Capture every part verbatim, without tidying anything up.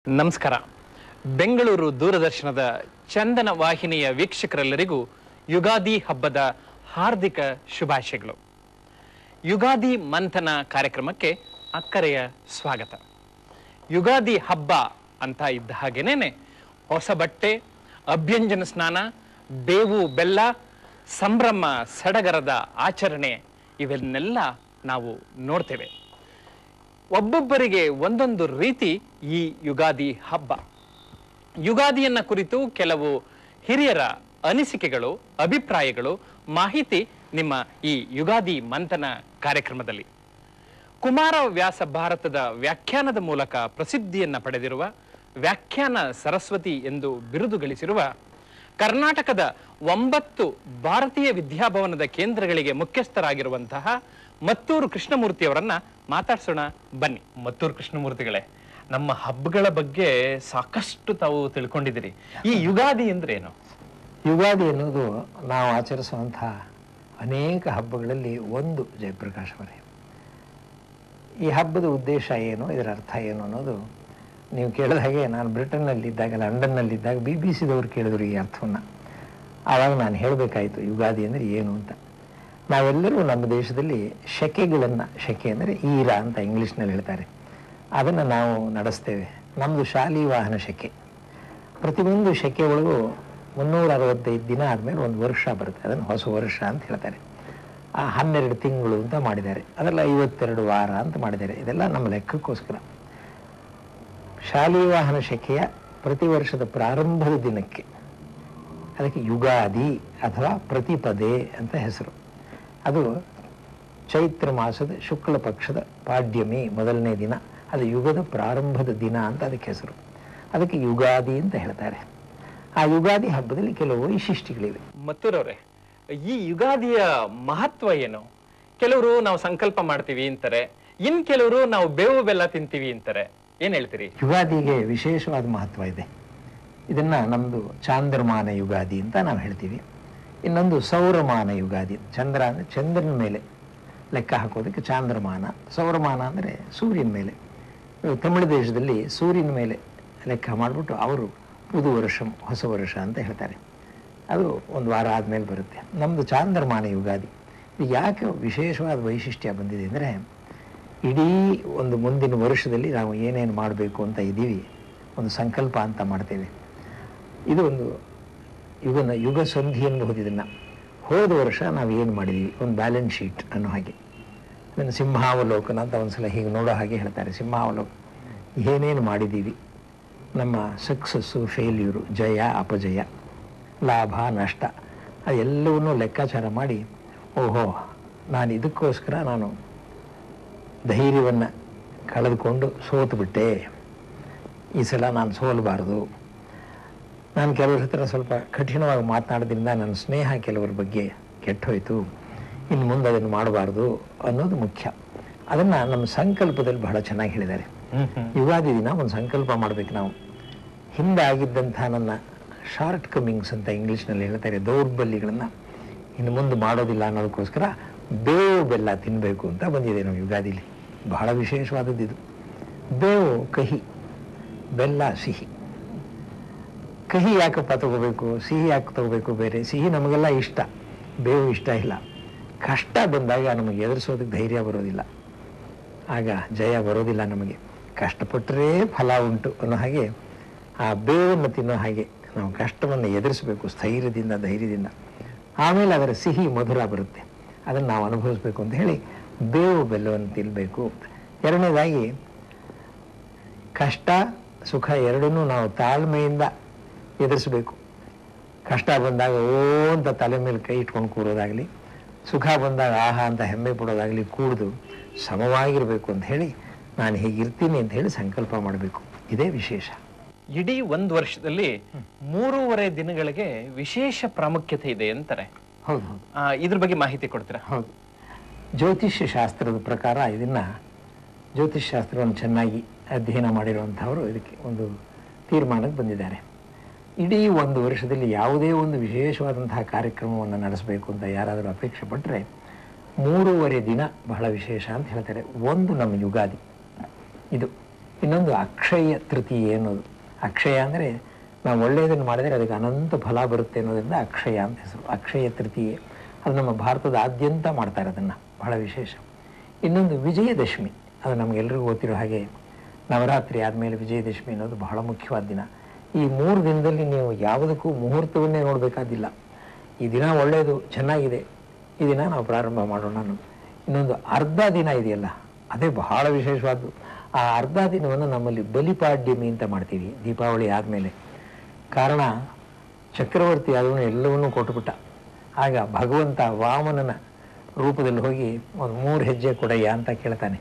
ನಮಸ್ಕಾರ. ಬೆಂಗಳೂರು ದೂರದರ್ಶನದ ಚಂದನ ವಾಹಿನಿಯ ವೀಕ್ಷಕರೆಲ್ಲರಿಗೂ ಯುಗಾದಿ ಹಬ್ಬದ ಹಾರ್ದಿಕ ಶುಭಾಶಯಗಳು. ಯುಗಾದಿ ಮಂಥನ ಕಾರ್ಯಕ್ರಮಕ್ಕೆ ಅಕ್ಕರೆಯ ಸ್ವಾಗತ. ಯುಗಾದಿ ಹಬ್ಬ ಅಂತ ಇದ್ದ ಹಾಗೇನೇನೆ ಹೊಸ ಬಟ್ಟೆ, ಅಭ್ಯಂಜನ ಸ್ನಾನ, ಬೇವು ಬೆಲ್ಲ, ಸಂಭ್ರಮ ಸಡಗರದ ಆಚರಣೆ ಇವನ್ನೆಲ್ಲ ನಾವು ನೋಡ್ತೇವೆ. ಒಬ್ಬೊಬ್ಬರಿಗೆ ಒಂದೊಂದು ರೀತಿ ಈ ಯುಗಾದಿ ಹಬ್ಬ. ಯುಗಾದಿಯನ್ನ ಕುರಿತು ಕೆಲವು ಹಿರಿಯರ ಅನಿಸಿಕೆಗಳು, ಅಭಿಪ್ರಾಯಗಳು, ಮಾಹಿತಿ ನಿಮ್ಮ ಈ ಯುಗಾದಿ ಮಂಥನ ಕಾರ್ಯಕ್ರಮದಲ್ಲಿ. ಕುಮಾರ ವ್ಯಾಸ ಭಾರತದ ವ್ಯಾಖ್ಯಾನದ ಮೂಲಕ ಪ್ರಸಿದ್ಧಿಯನ್ನ ಪಡೆದಿರುವ, ವ್ಯಾಖ್ಯಾನ ಸರಸ್ವತಿ ಎಂದು ಬಿರುದು ಗಳಿಸಿರುವ, ಕರ್ನಾಟಕದ ಒಂಬತ್ತು ಭಾರತೀಯ ವಿದ್ಯಾಭವನದ ಕೇಂದ್ರಗಳಿಗೆ ಮುಖ್ಯಸ್ಥರಾಗಿರುವಂತಹ ಮತ್ತೂರು ಕೃಷ್ಣಮೂರ್ತಿ ಅವರನ್ನ ಮಾತಾಡ್ಸೋಣ ಬನ್ನಿ. ಮತ್ತೂರು ಕೃಷ್ಣಮೂರ್ತಿಗಳೇ, ನಮ್ಮ ಹಬ್ಬಗಳ ಬಗ್ಗೆ ಸಾಕಷ್ಟು ತಾವು ತಿಳ್ಕೊಂಡಿದ್ದೀರಿ. ಈ ಯುಗಾದಿ ಅಂದ್ರೆ ಏನು? ಯುಗಾದಿ ಅನ್ನೋದು ನಾವು ಆಚರಿಸುವಂತಹ ಅನೇಕ ಹಬ್ಬಗಳಲ್ಲಿ ಒಂದು. ಜಯಪ್ರಕಾಶ್ ಅವರೇ, ಈ ಹಬ್ಬದ ಉದ್ದೇಶ ಏನು, ಇದರ ಅರ್ಥ ಏನು ಅನ್ನೋದು ನೀವು ಕೇಳಿದ ಹಾಗೆ ನಾನು ಬ್ರಿಟನ್ನಲ್ಲಿದ್ದಾಗ, ಲಂಡನ್ನಲ್ಲಿದ್ದಾಗ ಬಿ ಬಿ ಸಿದವರು ಕೇಳಿದ್ರು ಈ ಅರ್ಥವನ್ನು. ಆವಾಗ ನಾನು ಹೇಳಬೇಕಾಯಿತು ಯುಗಾದಿ ಅಂದರೆ ಏನು ಅಂತ. ನಾವೆಲ್ಲರೂ ನಮ್ಮ ದೇಶದಲ್ಲಿ ಶಕೆಗಳನ್ನು, ಶಕೆ ಅಂದರೆ ಈರ ಅಂತ ಇಂಗ್ಲೀಷ್ನಲ್ಲಿ ಹೇಳ್ತಾರೆ, ಅದನ್ನು ನಾವು ನಡೆಸ್ತೇವೆ. ನಮ್ಮದು ಶಾಲಿ ವಾಹನ ಶಕೆ. ಪ್ರತಿಯೊಂದು ಶಕೆ ಒಳಗೂ ಮುನ್ನೂರ ಅರವತ್ತೈದು ದಿನ ಆದಮೇಲೆ ಒಂದು ವರ್ಷ ಬರುತ್ತೆ, ಅದನ್ನು ಹೊಸ ವರ್ಷ ಅಂತ ಹೇಳ್ತಾರೆ. ಆ ಹನ್ನೆರಡು ತಿಂಗಳು ಅಂತ ಮಾಡಿದ್ದಾರೆ, ಅದೆಲ್ಲ ಐವತ್ತೆರಡು ವಾರ ಅಂತ ಮಾಡಿದ್ದಾರೆ. ಇದೆಲ್ಲ ನಮ್ಮ ಲೆಕ್ಕಕ್ಕೋಸ್ಕರ. ಶಾಲಿ ವಾಹನ ಶಕೆಯ ಪ್ರತಿ ವರ್ಷದ ಪ್ರಾರಂಭದ ದಿನಕ್ಕೆ ಅದಕ್ಕೆ ಯುಗಾದಿ ಅಥವಾ ಪ್ರತಿಪದೆ ಅಂತ ಹೆಸರು. ಅದು ಚೈತ್ರ ಮಾಸದ ಶುಕ್ಲ ಪಕ್ಷದ ಪಾಡ್ಯಮಿ ಮೊದಲನೇ ದಿನ, ಅದು ಯುಗದ ಪ್ರಾರಂಭದ ದಿನ ಅಂತ ಅದಕ್ಕೆ ಹೆಸರು. ಅದಕ್ಕೆ ಯುಗಾದಿ ಅಂತ ಹೇಳ್ತಾರೆ. ಆ ಯುಗಾದಿ ಹಬ್ಬದಲ್ಲಿ ಕೆಲವು ವೈಶಿಷ್ಟ್ಯಗಳಿವೆ. ಮತ್ತೂರವ್ರೆ, ಈ ಯುಗಾದಿಯ ಮಹತ್ವ ಏನು? ಕೆಲವರು ನಾವು ಸಂಕಲ್ಪ ಮಾಡ್ತೀವಿ ಅಂತಾರೆ, ಇನ್ ಕೆಲವರು ನಾವು ಬೇವು ಬೆಲ್ಲ ತಿಂತೀವಿ ಅಂತಾರೆ. ಏನ್ ಹೇಳ್ತೀರಿ? ಯುಗಾದಿಗೆ ವಿಶೇಷವಾದ ಮಹತ್ವ ಇದೆ. ಇದನ್ನ ನಮ್ದು ಚಾಂದ್ರಮಾನ ಯುಗಾದಿ ಅಂತ ನಾವು ಹೇಳ್ತೀವಿ. ಇನ್ನೊಂದು ಸೌರಮಾನ ಯುಗಾದಿ. ಚಂದ್ರ ಅಂದರೆ ಚಂದ್ರನ ಮೇಲೆ ಲೆಕ್ಕ ಹಾಕೋದಕ್ಕೆ ಚಾಂದ್ರಮಾನ. ಸೌರಮಾನ ಅಂದರೆ ಸೂರ್ಯನ ಮೇಲೆ. ತಮಿಳು ದೇಶದಲ್ಲಿ ಸೂರ್ಯನ ಮೇಲೆ ಲೆಕ್ಕ ಮಾಡಿಬಿಟ್ಟು ಅವರು ಪುದು ವರ್ಷ, ಹೊಸ ವರ್ಷ ಅಂತ ಹೇಳ್ತಾರೆ. ಅದು ಒಂದು ವಾರ ಆದಮೇಲೆ ಬರುತ್ತೆ. ನಮ್ಮದು ಚಾಂದ್ರಮಾನ ಯುಗಾದಿ. ಇದು ಯಾಕೆ ವಿಶೇಷವಾದ ವೈಶಿಷ್ಟ್ಯ ಬಂದಿದೆ ಅಂದರೆ, ಇಡೀ ಒಂದು ಮುಂದಿನ ವರ್ಷದಲ್ಲಿ ನಾವು ಏನೇನು ಮಾಡಬೇಕು ಅಂತ ಇದ್ದೀವಿ, ಒಂದು ಸಂಕಲ್ಪ ಅಂತ ಮಾಡ್ತೇವೆ. ಇದು ಒಂದು ಯುಗನ ಯುಗ ಸಂಧಿ ಎನ್ನಬಹುದು. ಇದನ್ನು ಹೋದ ವರ್ಷ ನಾವು ಏನು ಮಾಡಿದ್ದೀವಿ, ಒಂದು ಬ್ಯಾಲೆನ್ಸ್ ಶೀಟ್ ಅನ್ನೋ ಹಾಗೆ. ಅದನ್ನು ಸಿಂಹಾವಲೋಕನ ಅಂತ ಒಂದು ಸಲ ಹೀಗೆ ನೋಡೋ ಹಾಗೆ ಹೇಳ್ತಾರೆ. ಸಿಂಹಾವಲೋಕ, ಏನೇನು ಮಾಡಿದ್ದೀವಿ, ನಮ್ಮ ಸಕ್ಸಸ್ಸು, ಫೇಲ್ಯೂರು, ಜಯ ಅಪಜಯ, ಲಾಭ ನಷ್ಟ, ಅದೆಲ್ಲವನ್ನೂ ಲೆಕ್ಕಾಚಾರ ಮಾಡಿ, ಓಹೋ ನಾನು ಇದಕ್ಕೋಸ್ಕರ ನಾನು ಧೈರ್ಯವನ್ನು ಕಳೆದುಕೊಂಡು ಸೋತು ಬಿಟ್ಟೆ, ಈ ಸಲ ನಾನು ಸೋಲಬಾರ್ದು. ನಾನು ಕೆಲವ್ರ ಹತ್ರ ಸ್ವಲ್ಪ ಕಠಿಣವಾಗಿ ಮಾತನಾಡೋದ್ರಿಂದ ನನ್ನ ಸ್ನೇಹ ಕೆಲವರ ಬಗ್ಗೆ ಕೆಟ್ಟೋಯ್ತು, ಇನ್ನು ಮುಂದೆ ಅದನ್ನು ಮಾಡಬಾರ್ದು ಅನ್ನೋದು ಮುಖ್ಯ. ಅದನ್ನು ನಮ್ಮ ಸಂಕಲ್ಪದಲ್ಲಿ ಬಹಳ ಚೆನ್ನಾಗಿ ಹೇಳಿದ್ದಾರೆ. ಯುಗಾದಿ ದಿನ ಒಂದು ಸಂಕಲ್ಪ ಮಾಡಬೇಕು ನಾವು. ಹಿಂದೆ ಆಗಿದ್ದಂಥ ನನ್ನ ಶಾರ್ಟ್ ಕಮಿಂಗ್ಸ್ ಅಂತ ಇಂಗ್ಲೀಷ್ನಲ್ಲಿ ಹೇಳ್ತಾರೆ, ದೌರ್ಬಲ್ಯಗಳನ್ನು ಇನ್ನು ಮುಂದೆ ಮಾಡೋದಿಲ್ಲ ಅನ್ನೋದಕ್ಕೋಸ್ಕರ ಬೇವು ಬೆಲ್ಲ ತಿನ್ನಬೇಕು ಅಂತ ಬಂದಿದೆ ನಾವು ಯುಗಾದಿಲಿ. ಬಹಳ ವಿಶೇಷವಾದದ್ದು ಇದು. ಬೇವು ಕಹಿ, ಬೆಲ್ಲ ಸಿಹಿ. ಕಹಿ ಯಾಕಪ್ಪ ತಗೋಬೇಕು, ಸಿಹಿ ಯಾಕೆ ತಗೋಬೇಕು? ಬೇರೆ ಸಿಹಿ ನಮಗೆಲ್ಲ ಇಷ್ಟ, ಬೇವು ಇಷ್ಟ ಇಲ್ಲ. ಕಷ್ಟ ಬಂದಾಗ ನಮಗೆ ಎದುರಿಸೋದಕ್ಕೆ ಧೈರ್ಯ ಬರೋದಿಲ್ಲ, ಆಗ ಜಯ ಬರೋದಿಲ್ಲ ನಮಗೆ. ಕಷ್ಟಪಟ್ಟರೆ ಫಲ ಉಂಟು ಅನ್ನೋ ಹಾಗೆ ಆ ಬೇವನ್ನು ತಿನ್ನೋ ಹಾಗೆ ನಾವು ಕಷ್ಟವನ್ನು ಎದುರಿಸಬೇಕು ಸ್ಥೈರ್ಯದಿಂದ, ಧೈರ್ಯದಿಂದ. ಆಮೇಲೆ ಅದರ ಸಿಹಿ ಮಧುರ ಬರುತ್ತೆ, ಅದನ್ನು ನಾವು ಅನುಭವಿಸ್ಬೇಕು ಅಂತ ಹೇಳಿ ಬೇವು ಬೆಲ್ಲವನ್ನು ತಿನ್ನಬೇಕು. ಎರಡನೇದಾಗಿ ಕಷ್ಟ ಸುಖ ಎರಡನ್ನೂ ನಾವು ತಾಳ್ಮೆಯಿಂದ ಎದುರಿಸಬೇಕು. ಕಷ್ಟ ಬಂದಾಗ ಓ ಅಂತ ತಲೆ ಮೇಲೆ ಕೈ ಇಟ್ಕೊಂಡು ಕೂರೋದಾಗಲಿ, ಸುಖ ಬಂದಾಗ ಆಹಾ ಅಂತ ಹೆಮ್ಮೆ ಪಡೋದಾಗಲಿ ಕೂಡ್ದು ಸಮವಾಗಿರಬೇಕು ಅಂತ ಹೇಳಿ ನಾನು ಹೀಗಿರ್ತೀನಿ ಅಂತ ಹೇಳಿ ಸಂಕಲ್ಪ ಮಾಡಬೇಕು. ಇದೇ ವಿಶೇಷ. ಇಡೀ ಒಂದು ವರ್ಷದಲ್ಲಿ ಮೂರುವರೆ ದಿನಗಳಿಗೆ ವಿಶೇಷ ಪ್ರಾಮುಖ್ಯತೆ ಇದೆ ಅಂತಾರೆ. ಹೌದು, ಇದ್ರ ಬಗ್ಗೆ ಮಾಹಿತಿ ಕೊಡ್ತೀರಾ? ಹೌದು. ಜ್ಯೋತಿಷ್ಯ ಶಾಸ್ತ್ರದ ಪ್ರಕಾರ ಇದನ್ನು, ಜ್ಯೋತಿಷ್ಯ ಶಾಸ್ತ್ರವನ್ನು ಚೆನ್ನಾಗಿ ಅಧ್ಯಯನ ಮಾಡಿರುವಂಥವರು ಇದಕ್ಕೆ ಒಂದು ತೀರ್ಮಾನಕ್ಕೆ ಬಂದಿದ್ದಾರೆ. ಇಡೀ ಒಂದು ವರ್ಷದಲ್ಲಿ ಯಾವುದೇ ಒಂದು ವಿಶೇಷವಾದಂತಹ ಕಾರ್ಯಕ್ರಮವನ್ನು ನಡೆಸಬೇಕು ಅಂತ ಯಾರಾದರೂ ಅಪೇಕ್ಷೆ ಪಟ್ಟರೆ ಮೂರುವರೆ ದಿನ ಬಹಳ ವಿಶೇಷ ಅಂತ ಹೇಳ್ತಾರೆ. ಒಂದು ನಮ್ಮ ಯುಗಾದಿ, ಇದು ಇನ್ನೊಂದು ಅಕ್ಷಯ ತೃತೀಯ ಅನ್ನೋದು. ಅಕ್ಷಯ ಅಂದರೆ ನಾವು ಒಳ್ಳೆಯದನ್ನು ಮಾಡಿದರೆ ಅದಕ್ಕೆ ಅನಂತ ಫಲ ಬರುತ್ತೆ ಅನ್ನೋದ್ರಿಂದ ಅಕ್ಷಯ ಅಂತ ಹೆಸರು. ಅಕ್ಷಯ ತೃತೀಯ ಅದು ನಮ್ಮ ಭಾರತದ ಆದ್ಯಂತ ಮಾಡ್ತಾರೆ, ಅದನ್ನು ಬಹಳ ವಿಶೇಷ. ಇನ್ನೊಂದು ವಿಜಯದಶಮಿ, ಅದು ನಮಗೆಲ್ಲರಿಗೂ ಗೊತ್ತಿರೋ ಹಾಗೆ ನವರಾತ್ರಿ ಆದಮೇಲೆ ವಿಜಯದಶಮಿ ಅನ್ನೋದು ಬಹಳ ಮುಖ್ಯವಾದ ದಿನ. ಈ ಮೂರು ದಿನದಲ್ಲಿ ನೀವು ಯಾವುದಕ್ಕೂ ಮುಹೂರ್ತವನ್ನೇ ನೋಡಬೇಕಾದಿಲ್ಲ. ಈ ದಿನ ಒಳ್ಳೆಯದು, ಚೆನ್ನಾಗಿದೆ, ಈ ದಿನ ನಾವು ಪ್ರಾರಂಭ ಮಾಡೋಣ ಅನ್ನೋದು. ಇನ್ನೊಂದು ಅರ್ಧ ದಿನ ಇದೆಯಲ್ಲ, ಅದೇ ಬಹಳ ವಿಶೇಷವಾದ್ದು. ಆ ಅರ್ಧ ದಿನವನ್ನು ನಮ್ಮಲ್ಲಿ ಬಲಿಪಾಡ್ಯಮಿ ಅಂತ ಮಾಡ್ತೀವಿ ದೀಪಾವಳಿ ಆದಮೇಲೆ. ಕಾರಣ ಚಕ್ರವರ್ತಿ ಅದನ್ನು ಎಲ್ಲವನ್ನೂ ಕೊಟ್ಟುಬಿಟ್ಟ. ಆಗ ಭಗವಂತ ವಾಮನನ ರೂಪದಲ್ಲಿ ಹೋಗಿ ಒಂದು ಮೂರು ಹೆಜ್ಜೆ ಕೊಡಯ್ಯ ಅಂತ ಕೇಳ್ತಾನೆ,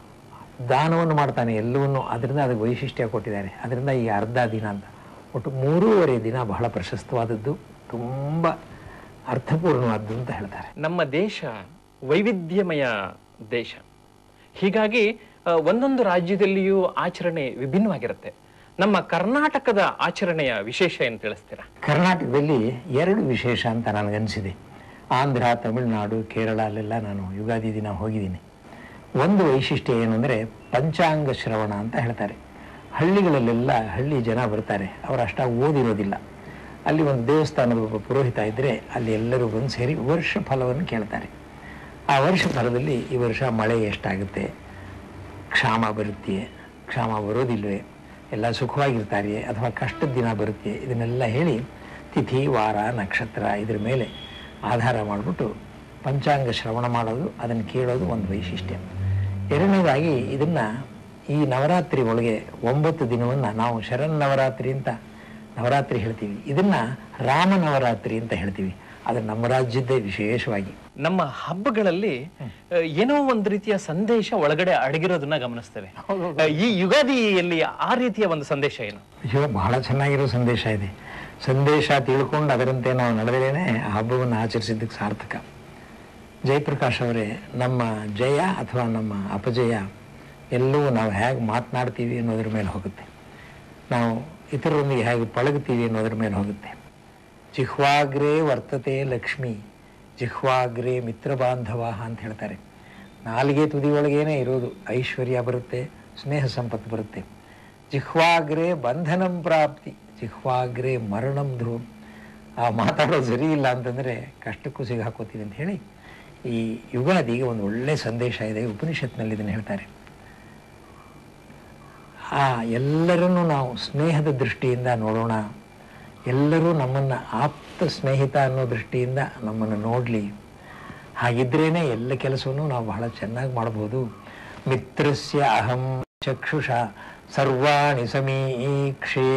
ದಾನವನ್ನು ಮಾಡ್ತಾನೆ ಎಲ್ಲವನ್ನೂ. ಅದರಿಂದ ಅದಕ್ಕೆ ವೈಶಿಷ್ಟ್ಯ ಕೊಟ್ಟಿದ್ದಾರೆ. ಅದರಿಂದ ಈ ಅರ್ಧ ದಿನ ಅಂತ ಒಟ್ಟು ಮೂರೂವರೆ ದಿನ ಬಹಳ ಪ್ರಶಸ್ತವಾದದ್ದು, ತುಂಬ ಅರ್ಥಪೂರ್ಣವಾದ್ದು ಅಂತ ಹೇಳ್ತಾರೆ. ನಮ್ಮ ದೇಶ ವೈವಿಧ್ಯಮಯ ದೇಶ, ಹೀಗಾಗಿ ಒಂದೊಂದು ರಾಜ್ಯದಲ್ಲಿಯೂ ಆಚರಣೆ ವಿಭಿನ್ನವಾಗಿರುತ್ತೆ. ನಮ್ಮ ಕರ್ನಾಟಕದ ಆಚರಣೆಯ ವಿಶೇಷ ಏನು ತಿಳಿಸ್ತೀರಾ? ಕರ್ನಾಟಕದಲ್ಲಿ ಎರಡು ವಿಶೇಷ ಅಂತ ನನಗನ್ನಿಸಿದೆ. ಆಂಧ್ರ, ತಮಿಳುನಾಡು, ಕೇರಳ ಅಲ್ಲೆಲ್ಲ ನಾನು ಯುಗಾದಿ ದಿನ ಹೋಗಿದ್ದೀನಿ. ಒಂದು ವೈಶಿಷ್ಟ್ಯ ಏನು ಅಂದರೆ ಪಂಚಾಂಗ ಶ್ರವಣ ಅಂತ ಹೇಳ್ತಾರೆ. ಹಳ್ಳಿಗಳಲ್ಲೆಲ್ಲ ಹಳ್ಳಿ ಜನ ಬರ್ತಾರೆ, ಅವರು ಅಷ್ಟಾಗಿ ಓದಿರೋದಿಲ್ಲ. ಅಲ್ಲಿ ಒಂದು ದೇವಸ್ಥಾನದ ಒಬ್ಬ ಪುರೋಹಿತ ಇದ್ದರೆ ಅಲ್ಲಿ ಎಲ್ಲರೂ ಬಂದು ಸೇರಿ ವರ್ಷ ಫಲವನ್ನು ಕೇಳ್ತಾರೆ. ಆ ವರ್ಷ ಫಲದಲ್ಲಿ ಈ ವರ್ಷ ಮಳೆ ಎಷ್ಟಾಗುತ್ತೆ, ಕ್ಷಾಮ ಬರುತ್ತೆ, ಕ್ಷಾಮ ಬರೋದಿಲ್ವೇ, ಎಲ್ಲ ಸುಖವಾಗಿರ್ತಾರೆಯೇ ಅಥವಾ ಕಷ್ಟದ ದಿನ ಬರುತ್ತೆ, ಇದನ್ನೆಲ್ಲ ಹೇಳಿ ತಿಥಿ, ವಾರ, ನಕ್ಷತ್ರ ಇದ್ರ ಮೇಲೆ ಆಧಾರ ಮಾಡಿಬಿಟ್ಟು ಪಂಚಾಂಗ ಶ್ರವಣ ಮಾಡೋದು, ಅದನ್ನು ಕೇಳೋದು ಒಂದು ವೈಶಿಷ್ಟ್ಯ. ಎರಡನೇದಾಗಿ ಇದನ್ನು ಈ ನವರಾತ್ರಿ ಒಳಗೆ ಒಂಬತ್ತು ದಿನವನ್ನು ನಾವು ಶರನ್ನವರಾತ್ರಿ ಅಂತ ನವರಾತ್ರಿ ಹೇಳ್ತೀವಿ, ಇದನ್ನು ರಾಮನವರಾತ್ರಿ ಅಂತ ಹೇಳ್ತೀವಿ. ಅದು ನಮ್ಮ ರಾಜ್ಯದ್ದೇ ವಿಶೇಷವಾಗಿ. ನಮ್ಮ ಹಬ್ಬಗಳಲ್ಲಿ ಏನೋ ಒಂದು ರೀತಿಯ ಸಂದೇಶ ಒಳಗಡೆ ಅಡಗಿರೋದನ್ನ ಗಮನಿಸ್ತೇವೆ. ಈ ಯುಗಾದಿಯಲ್ಲಿ ಆ ರೀತಿಯ ಒಂದು ಸಂದೇಶ ಏನು? ಅಯ್ಯೋ, ಬಹಳ ಚೆನ್ನಾಗಿರೋ ಸಂದೇಶ ಇದೆ. ಸಂದೇಶ ತಿಳ್ಕೊಂಡು ಅದರಂತೆ ನಾವು ನಡೆದ್ರೇನೆ ಆ ಹಬ್ಬವನ್ನು ಆಚರಿಸಿದ್ದಕ್ಕೆ ಸಾರ್ಥಕ. ಜಯಪ್ರಕಾಶ್ ಅವರೇ, ನಮ್ಮ ಜಯ ಅಥವಾ ನಮ್ಮ ಅಪಜಯ ಎಲ್ಲವೂ ನಾವು ಹೇಗೆ ಮಾತನಾಡ್ತೀವಿ ಅನ್ನೋದ್ರ ಮೇಲೆ ಹೋಗುತ್ತೆ, ನಾವು ಇತರರೊಂದಿಗೆ ಹೇಗೆ ಪಳಗ್ತೀವಿ ಅನ್ನೋದ್ರ ಮೇಲೆ ಹೋಗುತ್ತೆ. ಜಿಹ್ವಾಗ್ರೇ ವರ್ತತೆ ಲಕ್ಷ್ಮಿ, ಜಿಹ್ವಾಗ್ರೇ ಮಿತ್ರ ಬಾಂಧವ ಅಂತ ಹೇಳ್ತಾರೆ. ನಾಲಿಗೆ ತುದಿಯೊಳಗೇನೆ ಇರೋದು ಐಶ್ವರ್ಯ ಬರುತ್ತೆ, ಸ್ನೇಹ ಸಂಪತ್ತು ಬರುತ್ತೆ. ಜಿಹ್ವಾಗ್ರೇ ಬಂಧನಂ ಪ್ರಾಪ್ತಿ, ಜಿಹ್ವಾಗ್ರೇ ಮರಣಂ ಧ್ರುವಂ. ಆ ಮಾತಾಡೋದು ಸರಿ ಇಲ್ಲ ಅಂತಂದರೆ ಕಷ್ಟಕ್ಕೂ ಸಿಗಾಕೋತೀವಿ ಅಂತ ಹೇಳಿ ಈ ಯುಗಾದಿಗೆ ಒಂದು ಒಳ್ಳೆ ಸಂದೇಶ ಇದೆ. ಉಪನಿಷತ್ನಲ್ಲಿ ಇದನ್ನು ಹೇಳ್ತಾರೆ. ಆ ಎಲ್ಲರನ್ನೂ ನಾವು ಸ್ನೇಹದ ದೃಷ್ಟಿಯಿಂದ ನೋಡೋಣ, ಎಲ್ಲರೂ ನಮ್ಮನ್ನು ಆಪ್ತ ಸ್ನೇಹಿತ ಅನ್ನೋ ದೃಷ್ಟಿಯಿಂದ ನಮ್ಮನ್ನು ನೋಡಲಿ. ಹಾಗಿದ್ರೇನೆ ಎಲ್ಲ ಕೆಲಸವನ್ನು ನಾವು ಬಹಳ ಚೆನ್ನಾಗಿ ಮಾಡ್ಬೋದು. ಮಿತ್ರಸ್ಯ ಅಹಂ ಚಕ್ಷುಷ ಸರ್ವಾಣಿ ಸಮೀಕ್ಷೆ,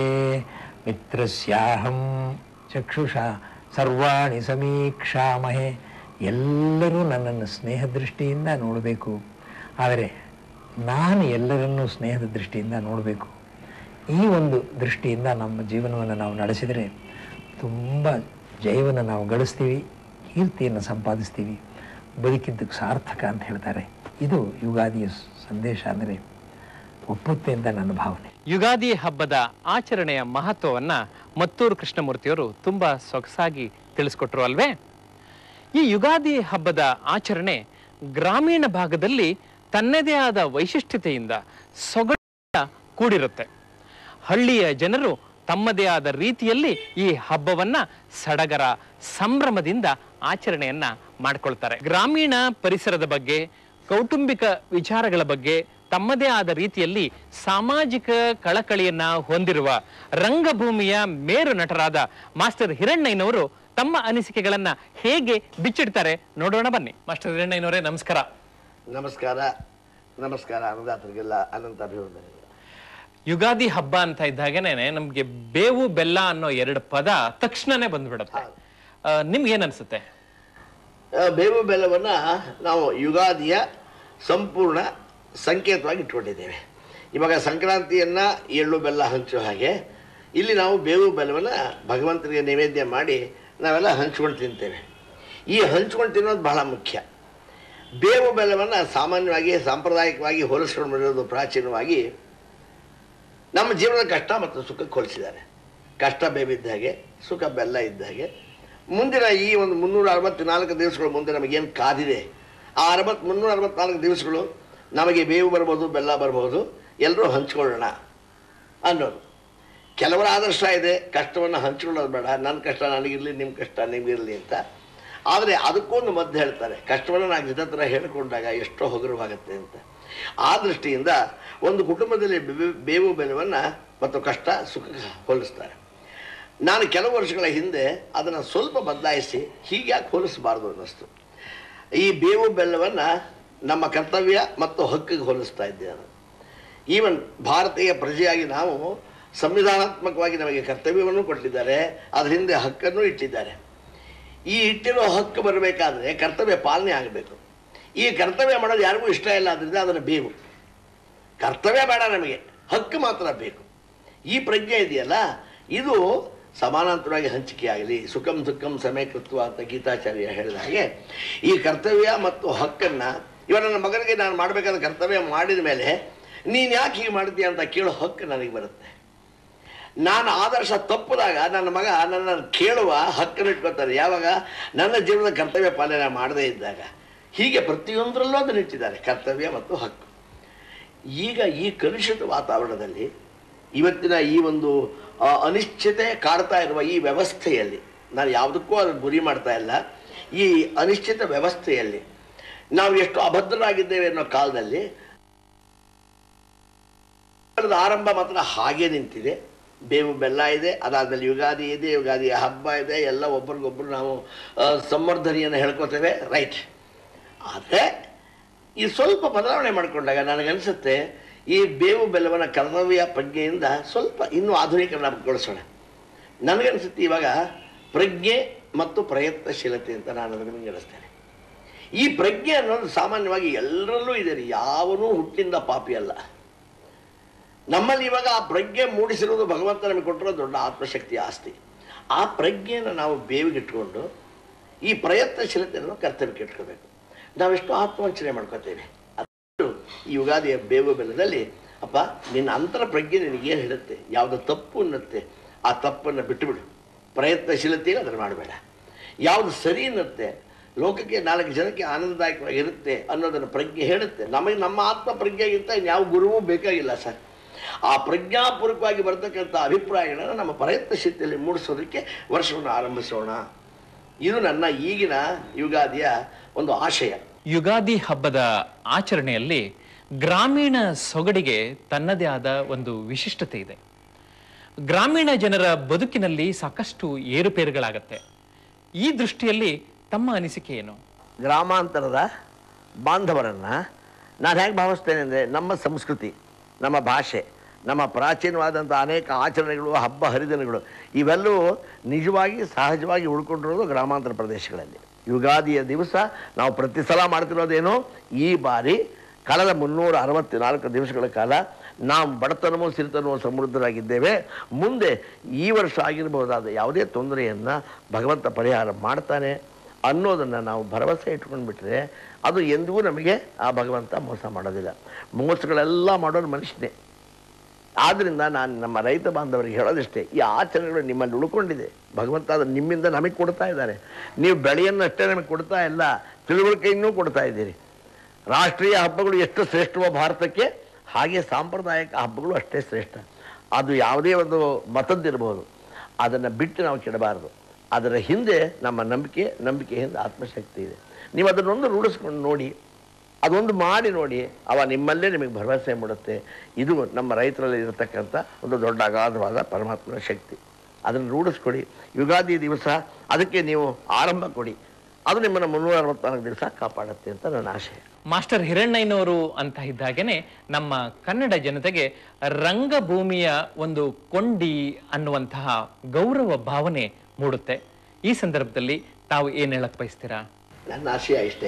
ಮಿತ್ರಸ್ಯಾಹಂ ಚಕ್ಷುಷ ಸರ್ವಾಣಿ ಸಮೀಕ್ಷಾಮಹೆ. ಎಲ್ಲರೂ ನನ್ನನ್ನು ಸ್ನೇಹ ದೃಷ್ಟಿಯಿಂದ ನೋಡಬೇಕು, ಆದರೆ ನಾನು ಎಲ್ಲರನ್ನೂ ಸ್ನೇಹದ ದೃಷ್ಟಿಯಿಂದ ನೋಡಬೇಕು. ಈ ಒಂದು ದೃಷ್ಟಿಯಿಂದ ನಮ್ಮ ಜೀವನವನ್ನು ನಾವು ನಡೆಸಿದರೆ ತುಂಬ ಜಯವನ್ನು ನಾವು ಗಳಿಸ್ತೀವಿ, ಕೀರ್ತಿಯನ್ನು ಸಂಪಾದಿಸ್ತೀವಿ, ಬದುಕಿದ್ದಕ್ಕೆ ಸಾರ್ಥಕ ಅಂತ ಹೇಳ್ತಾರೆ. ಇದು ಯುಗಾದಿಯ ಸಂದೇಶ ಅಂದರೆ ಒಪ್ಪುತ್ತೆ ಅಂತ ನನ್ನ ಭಾವನೆ. ಯುಗಾದಿ ಹಬ್ಬದ ಆಚರಣೆಯ ಮಹತ್ವವನ್ನ ಮತ್ತೂರು ಕೃಷ್ಣಮೂರ್ತಿಯವರು ತುಂಬಾ ಸೊಗಸಾಗಿ ತಿಳಿಸ್ಕೊಟ್ರು ಅಲ್ವೇ? ಈ ಯುಗಾದಿ ಹಬ್ಬದ ಆಚರಣೆ ಗ್ರಾಮೀಣ ಭಾಗದಲ್ಲಿ ತನ್ನದೇ ಆದ ವೈಶಿಷ್ಟ್ಯತೆಯಿಂದ ಸೊಗಡ ಕೂಡಿರುತ್ತೆ. ಹಳ್ಳಿಯ ಜನರು ತಮ್ಮದೇ ಆದ ರೀತಿಯಲ್ಲಿ ಈ ಹಬ್ಬವನ್ನ ಸಡಗರ ಸಂಭ್ರಮದಿಂದ ಆಚರಣೆಯನ್ನ ಮಾಡ್ಕೊಳ್ತಾರೆ. ಗ್ರಾಮೀಣ ಪರಿಸರದ ಬಗ್ಗೆ, ಕೌಟುಂಬಿಕ ವಿಚಾರಗಳ ಬಗ್ಗೆ ತಮ್ಮದೇ ಆದ ರೀತಿಯಲ್ಲಿ ಸಾಮಾಜಿಕ ಕಳಕಳಿಯನ್ನ ಹೊಂದಿರುವ ರಂಗಭೂಮಿಯ ಮೇರು ನಟರಾದ ಮಾಸ್ಟರ್ ಹಿರಣ್ಣಯ್ಯನವರು ತಮ್ಮ ಅನಿಸಿಕೆಗಳನ್ನ ಹೇಗೆ ಬಿಚ್ಚಿಡ್ತಾರೆ ನೋಡೋಣ ಬನ್ನಿ. ಮಾಸ್ಟರ್ ಹಿರಣ್ಣಯ್ಯನವರೇ, ನಮಸ್ಕಾರ. ನಮಸ್ಕಾರ. ನಮಸ್ಕಾರ. ಅನ್ನದಾತರಿಗೆಲ್ಲ ಅನಂತ ಅಭಿವಂದನೆಗಳು. ಯುಗಾದಿ ಹಬ್ಬ ಅಂತ ಇದ್ದಾಗೇನೆ ನಮ್ಗೆ ಬೇವು ಬೆಲ್ಲ ಅನ್ನೋ ಎರಡು ಪದ ತಕ್ಷಣನೇ ಬಂದ್ಬಿಡುತ್ತೆ. ನಿಮ್ಗೆ ಏನ್ ಅನ್ಸುತ್ತೆ? ಬೇವು ಬೆಲ್ಲವನ್ನ ನಾವು ಯುಗಾದಿಯ ಸಂಪೂರ್ಣ ಸಂಕೇತವಾಗಿ ಇಟ್ಕೊಂಡಿದ್ದೇವೆ. ಇವಾಗ ಸಂಕ್ರಾಂತಿಯನ್ನ ಎಳ್ಳು ಬೆಲ್ಲ ಹಂಚೋ ಹಾಗೆ ಇಲ್ಲಿ ನಾವು ಬೇವು ಬೆಲ್ಲವನ್ನು ಭಗವಂತನಿಗೆ ನೈವೇದ್ಯ ಮಾಡಿ ನಾವೆಲ್ಲ ಹಂಚ್ಕೊಂಡು ತಿಂತೇವೆ. ಈ ಹಂಚ್ಕೊಂಡು ತಿನ್ನೋದು ಬಹಳ ಮುಖ್ಯ. ಬೇವು ಬೆಲ್ಲವನ್ನು ಸಾಮಾನ್ಯವಾಗಿ ಸಾಂಪ್ರದಾಯಿಕವಾಗಿ ಹೋಲಿಸ್ಕೊಂಡು ಬರೋದು ಪ್ರಾಚೀನವಾಗಿ ನಮ್ಮ ಜೀವನದ ಕಷ್ಟ ಮತ್ತು ಸುಖಕ್ಕೆ ಹೋಲಿಸಿದ್ದಾರೆ. ಕಷ್ಟ ಬೇವಿದ್ದ ಹಾಗೆ, ಸುಖ ಬೆಲ್ಲ ಇದ್ದ ಹಾಗೆ. ಮುಂದಿನ ಈ ಒಂದು ಮುನ್ನೂರ ಅರವತ್ನಾಲ್ಕು ದಿವಸಗಳು ಮುಂದೆ ನಮಗೇನು ಕಾದಿದೆ, ಆ ಅರವತ್ತು ಮುನ್ನೂರ ಅರವತ್ನಾಲ್ಕು ದಿವಸಗಳು ನಮಗೆ ಬೇವು ಬರ್ಬೋದು, ಬೆಲ್ಲ ಬರ್ಬೋದು. ಎಲ್ಲರೂ ಹಂಚ್ಕೊಳ್ಳೋಣ ಅನ್ನೋದು. ಕೆಲವರ ಆದರ್ಶ ಇದೆ, ಕಷ್ಟವನ್ನು ಹಂಚ್ಕೊಳ್ಳೋದು ಬೇಡ, ನನ್ನ ಕಷ್ಟ ನನಗಿರಲಿ, ನಿಮ್ಮ ಕಷ್ಟ ನಿಮಗಿರಲಿ ಅಂತ. ಆದರೆ ಅದಕ್ಕೊಂದು ಮದ್ದು ಹೇಳ್ತಾರೆ, ಕಷ್ಟವನ್ನು ನಾಲ್ಕು ಜನ ಹತ್ರ ಹೇಳಿಕೊಂಡಾಗ ಎಷ್ಟೋ ಹಗುರವಾಗುತ್ತೆ ಅಂತ. ಆ ದೃಷ್ಟಿಯಿಂದ ಒಂದು ಕುಟುಂಬದಲ್ಲಿ ಬೇವು ಬೆಲವನ್ನು ಮತ್ತು ಕಷ್ಟ ಸುಖ ಹೋಲಿಸ್ತಾರೆ. ನಾನು ಕೆಲವು ವರ್ಷಗಳ ಹಿಂದೆ ಅದನ್ನು ಸ್ವಲ್ಪ ಬದಲಾಯಿಸಿ ಹೀಗೆ ಯಾಕೆ ಹೋಲಿಸಬಾರ್ದು ಅನ್ನಿಸ್ತು. ಈ ಬೇವು ಬೆಲ್ಲವನ್ನು ನಮ್ಮ ಕರ್ತವ್ಯ ಮತ್ತು ಹಕ್ಕಿಗೆ ಹೋಲಿಸ್ತಾ ಇದ್ದೆ ನಾನು. ಈವನ್ ಭಾರತೀಯ ಪ್ರಜೆಯಾಗಿ ನಾವು ಸಂವಿಧಾನಾತ್ಮಕವಾಗಿ ನಮಗೆ ಕರ್ತವ್ಯವನ್ನು ಕೊಟ್ಟಿದ್ದಾರೆ, ಅದರ ಹಿಂದೆ ಹಕ್ಕನ್ನು ಇಟ್ಟಿದ್ದಾರೆ. ಈ ಇಟ್ಟಿರೋ ಹಕ್ಕು ಬರಬೇಕಾದ್ರೆ ಕರ್ತವ್ಯ ಪಾಲನೆ ಆಗಬೇಕು. ಈ ಕರ್ತವ್ಯ ಮಾಡೋದು ಯಾರಿಗೂ ಇಷ್ಟ ಇಲ್ಲ, ಅದರಿಂದ ಅದನ್ನು ಬೇವು. ಕರ್ತವ್ಯ ಬೇಡ, ನಮಗೆ ಹಕ್ಕು ಮಾತ್ರ ಬೇಕು. ಈ ಪ್ರಜ್ಞೆ ಇದೆಯಲ್ಲ, ಇದು ಸಮಾನಾಂತರವಾಗಿ ಹಂಚಿಕೆ ಆಗಲಿ. ಸುಖಂ ದುಃಖಂ ಸಮಯಕೃತ್ವ ಅಂತ ಗೀತಾಚಾರ್ಯ ಹೇಳಿದ ಹಾಗೆ ಈ ಕರ್ತವ್ಯ ಮತ್ತು ಹಕ್ಕನ್ನು ಇವಾಗ ನನ್ನ ಮಗನಿಗೆ ನಾನು ಮಾಡಬೇಕಾದ ಕರ್ತವ್ಯ ಮಾಡಿದ ಮೇಲೆ ನೀನು ಯಾಕೆ ಹೀಗೆ ಮಾಡ್ತೀಯ ಅಂತ ಕೇಳೋ ಹಕ್ಕು ನನಗೆ ಬರುತ್ತೆ. ನಾನು ಆದರ್ಶ ತಪ್ಪಿದಾಗ ನನ್ನ ಮಗ ನನ್ನನ್ನು ಕೇಳುವ ಹಕ್ಕನ್ನು ಇಟ್ಕೊತಾರೆ, ಯಾವಾಗ ನನ್ನ ಜೀವನದ ಕರ್ತವ್ಯ ಪಾಲನೆ ಮಾಡದೇ ಇದ್ದಾಗ. ಹೀಗೆ ಪ್ರತಿಯೊಂದರಲ್ಲೂ ಅದನ್ನು ಇಟ್ಟಿದ್ದಾರೆ, ಕರ್ತವ್ಯ ಮತ್ತು ಹಕ್ಕು. ಈಗ ಈ ಕಲುಷಿತ ವಾತಾವರಣದಲ್ಲಿ ಇವತ್ತಿನ ಈ ಒಂದು ಅನಿಶ್ಚಿತೆ ಕಾಡ್ತಾ ಇರುವ ಈ ವ್ಯವಸ್ಥೆಯಲ್ಲಿ, ನಾನು ಯಾವುದಕ್ಕೂ ಅದನ್ನು ಗುರಿ ಮಾಡ್ತಾ ಇಲ್ಲ, ಈ ಅನಿಶ್ಚಿತ ವ್ಯವಸ್ಥೆಯಲ್ಲಿ ನಾವು ಎಷ್ಟು ಅಭದ್ರರಾಗಿದ್ದೇವೆ ಅನ್ನೋ ಕಾಲದಲ್ಲಿ ಆರಂಭ ಮಾತ್ರ ಹಾಗೇ ನಿಂತಿದೆ. ಬೇವು ಬೆಲ್ಲ ಇದೆ, ಅದಾದಮೇಲೆ ಯುಗಾದಿ ಇದೆ, ಯುಗಾದಿಯ ಹಬ್ಬ ಇದೆ, ಎಲ್ಲ ಒಬ್ರಿಗೊಬ್ರು ನಾವು ಸಂವರ್ಧನೆಯನ್ನು ಹೇಳ್ಕೊತೇವೆ, ರೈಟ್. ಆದರೆ ಈ ಸ್ವಲ್ಪ ಬದಲಾವಣೆ ಮಾಡಿಕೊಂಡಾಗ ನನಗನ್ಸುತ್ತೆ ಈ ಬೇವು ಬೆಲ್ಲವನ್ನು ಕರ್ತವ್ಯ ಪ್ರಜ್ಞೆಯಿಂದ ಸ್ವಲ್ಪ ಇನ್ನೂ ಆಧುನೀಕರಣಗೊಳಿಸೋಣ. ನನಗನ್ಸುತ್ತೆ ಇವಾಗ ಪ್ರಜ್ಞೆ ಮತ್ತು ಪ್ರಯತ್ನಶೀಲತೆ ಅಂತ ನಾನು ಅದನ್ನು ವಿಂಗಡಿಸ್ತೇನೆ. ಈ ಪ್ರಜ್ಞೆ ಅನ್ನೋದು ಸಾಮಾನ್ಯವಾಗಿ ಎಲ್ಲರಲ್ಲೂ ಇದೆ ರೀ, ಯಾವನೂ ಹುಟ್ಟಿಂದ ಪಾಪಿ ಅಲ್ಲ. ನಮ್ಮಲ್ಲಿ ಇವಾಗ ಆ ಪ್ರಜ್ಞೆ ಮೂಡಿಸಿರೋದು ಭಗವಂತ ನಮಗೆ ಕೊಟ್ಟಿರೋ ದೊಡ್ಡ ಆತ್ಮಶಕ್ತಿ ಆಸ್ತಿ. ಆ ಪ್ರಜ್ಞೆಯನ್ನು ನಾವು ಬೇವಿಗಿಟ್ಕೊಂಡು ಈ ಪ್ರಯತ್ನಶೀಲತೆಯನ್ನು ಕರ್ತವ್ಯಕ್ಕೆ ಇಟ್ಕೋಬೇಕು. ನಾವೆಷ್ಟು ಆತ್ಮವಂಚನೆ ಮಾಡ್ಕೋತೇವೆ. ಅದು ಈ ಯುಗಾದಿಯ ಬೇವು ಬೆಲ್ಲದಲ್ಲಿ, ಅಪ್ಪ ನಿನ್ನ ಅಂತರ ಪ್ರಜ್ಞೆ ನಿನಗೇನು ಹೇಳುತ್ತೆ, ಯಾವುದು ತಪ್ಪು ಅನ್ನತ್ತೆ ಆ ತಪ್ಪನ್ನು ಬಿಟ್ಟುಬಿಡು, ಪ್ರಯತ್ನಶೀಲತೆಯಲ್ಲಿ ಅದನ್ನು ಮಾಡಬೇಡ. ಯಾವುದು ಸರಿ ಅನ್ನತ್ತೆ, ಲೋಕಕ್ಕೆ ನಾಲ್ಕು ಜನಕ್ಕೆ ಆನಂದದಾಯಕವಾಗಿರುತ್ತೆ ಅನ್ನೋದನ್ನು ಪ್ರಜ್ಞೆ ಹೇಳುತ್ತೆ. ನಮಗೆ ನಮ್ಮ ಆತ್ಮ ಪ್ರಜ್ಞೆಗಿಂತ ಇನ್ಯಾವ ಗುರುವೂ ಬೇಕಾಗಿಲ್ಲ ಸರ್. ಆ ಪ್ರಜ್ಞಾಪೂರ್ವಕವಾಗಿ ಬರ್ತಕ್ಕಂಥ ಅಭಿಪ್ರಾಯಗಳನ್ನು ನಮ್ಮ ಪ್ರಯತ್ನಶೀಲತೆಯಲ್ಲಿ ಮೂಡಿಸೋದಕ್ಕೆ ವರ್ಷವನ್ನು ಆರಂಭಿಸೋಣ. ಇದು ನನ್ನ ಈಗಿನ ಯುಗಾದಿಯ ಒಂದು ಆಶಯ. ಯುಗಾದಿ ಹಬ್ಬದ ಆಚರಣೆಯಲ್ಲಿ ಗ್ರಾಮೀಣ ಸೊಗಡಿಗೆ ತನ್ನದೇ ಆದ ಒಂದು ವಿಶಿಷ್ಟತೆ ಇದೆ. ಗ್ರಾಮೀಣ ಜನರ ಬದುಕಿನಲ್ಲಿ ಸಾಕಷ್ಟು ಏರುಪೇರುಗಳಾಗತ್ತೆ. ಈ ದೃಷ್ಟಿಯಲ್ಲಿ ತಮ್ಮ ಅನಿಸಿಕೆ ಏನು? ಗ್ರಾಮಾಂತರದ ಬಾಂಧವರನ್ನು ನಾನು ಹೇಗೆ ಭಾವಿಸ್ತೇನೆ ಅಂದರೆ, ನಮ್ಮ ಸಂಸ್ಕೃತಿ, ನಮ್ಮ ಭಾಷೆ, ನಮ್ಮ ಪ್ರಾಚೀನವಾದಂಥ ಅನೇಕ ಆಚರಣೆಗಳು, ಹಬ್ಬ ಹರಿದಿನಗಳು ಇವೆಲ್ಲವೂ ನಿಜವಾಗಿ ಸಹಜವಾಗಿ ಉಳ್ಕೊಂಡಿರೋದು ಗ್ರಾಮಾಂತರ ಪ್ರದೇಶಗಳಲ್ಲಿ. ಯುಗಾದಿಯ ದಿವಸ ನಾವು ಪ್ರತಿ ಸಲ ಮಾಡ್ತಿರೋದೇನು, ಈ ಬಾರಿ ಕಳೆದ ಮುನ್ನೂರ ಅರವತ್ನಾಲ್ಕು ದಿವಸಗಳ ಕಾಲ ನಾವು ಬಡತನವೂ ಸಿರಿತನವೂ ಸಮೃದ್ಧರಾಗಿದ್ದೇವೆ. ಮುಂದೆ ಈ ವರ್ಷ ಆಗಿರಬಹುದಾದ ಯಾವುದೇ ತೊಂದರೆಯನ್ನು ಭಗವಂತ ಪರಿಹಾರ ಮಾಡ್ತಾನೆ ಅನ್ನೋದನ್ನು ನಾವು ಭರವಸೆ ಇಟ್ಕೊಂಡು ಬಿಟ್ಟರೆ ಅದು ಎಂದಿಗೂ ನಮಗೆ ಆ ಭಗವಂತ ಮೋಸ ಮಾಡೋದಿಲ್ಲ. ಮೋಸಗಳೆಲ್ಲ ಮಾಡೋರು ಮನುಷ್ಯನೇ. ಆದ್ದರಿಂದ ನಾನು ನಮ್ಮ ರೈತ ಬಾಂಧವರಿಗೆ ಹೇಳೋದಿಷ್ಟೇ, ಈ ಆಚರಣೆಗಳು ನಿಮ್ಮಲ್ಲಿ ಉಳ್ಕೊಂಡಿದೆ. ಭಗವಂತ ಅದನ್ನು ನಿಮ್ಮಿಂದ ನಮಗೆ ಕೊಡ್ತಾ ಇದ್ದಾರೆ. ನೀವು ಬೆಳೆಯನ್ನು ಅಷ್ಟೇ ನಮಗೆ ಕೊಡ್ತಾ ಇಲ್ಲ, ತಿಳುವಳಿಕೆಯನ್ನೂ ಕೊಡ್ತಾ ಇದ್ದೀರಿ. ರಾಷ್ಟ್ರೀಯ ಹಬ್ಬಗಳು ಎಷ್ಟು ಶ್ರೇಷ್ಠವೋ ಭಾರತಕ್ಕೆ, ಹಾಗೆ ಸಾಂಪ್ರದಾಯಿಕ ಹಬ್ಬಗಳು ಅಷ್ಟೇ ಶ್ರೇಷ್ಠ. ಅದು ಯಾವುದೇ ಒಂದು ಮತದ್ದಿರ್ಬೋದು, ಅದನ್ನು ಬಿಟ್ಟು ನಾವು ಕೆಡಬಾರದು. ಅದರ ಹಿಂದೆ ನಮ್ಮ ನಂಬಿಕೆ, ನಂಬಿಕೆ ಹಿಂದೆ ಆತ್ಮಶಕ್ತಿ ಇದೆ. ನೀವು ಅದನ್ನೊಂದು ರೂಢಿಸ್ಕೊಂಡು ನೋಡಿ, ಅದೊಂದು ಮಾಡಿ ನೋಡಿ, ಅವ ನಿಮ್ಮಲ್ಲೇ ನಿಮಗೆ ಭರವಸೆ ಮೂಡುತ್ತೆ. ಇದು ನಮ್ಮ ರೈತರಲ್ಲಿ ಇರತಕ್ಕಂಥ ಒಂದು ದೊಡ್ಡ ಅಗಾಧವಾದ ಪರಮಾತ್ಮನ ಶಕ್ತಿ. ಅದನ್ನು ರೂಢಿಸ್ಕೊಡಿ. ಯುಗಾದಿ ದಿವಸ ಅದಕ್ಕೆ ನೀವು ಆರಂಭ ಕೊಡಿ, ಅದು ನಿಮ್ಮನ್ನು ಮುನ್ನೂರ ಅರವತ್ನಾಲ್ಕು ದಿವಸ ಕಾಪಾಡುತ್ತೆ ಅಂತ ನನ್ನ ಆಶಯ. ಮಾಸ್ಟರ್ ಹಿರಣ್ಣಯ್ಯನವರು ಅಂತ ಇದ್ದಾಗೇನೆ ನಮ್ಮ ಕನ್ನಡ ಜನತೆಗೆ ರಂಗಭೂಮಿಯ ಒಂದು ಕೊಂಡಿ ಅನ್ನುವಂತಹ ಗೌರವ ಭಾವನೆ ಮೂಡುತ್ತೆ. ಈ ಸಂದರ್ಭದಲ್ಲಿ ತಾವು ಏನು ಹೇಳಕ್ ಬಯಸ್ತೀರಾ? ನನ್ನ ಆಶಯ ಇಷ್ಟೇ,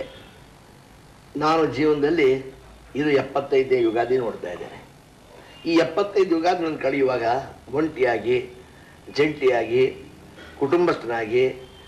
ನಾನು ಜೀವನದಲ್ಲಿ ಇದು ಎಪ್ಪತ್ತೈದನೇ ಯುಗಾದಿ ನೋಡ್ತಾ ಇದ್ದೇನೆ. ಈ ಎಪ್ಪತ್ತೈದು ಯುಗಾದಿ ನಾನು ಕಳೆಯುವಾಗ ಒಂಟಿಯಾಗಿ, ಜಂಟಿಯಾಗಿ, ಕುಟುಂಬಸ್ಥನಾಗಿ,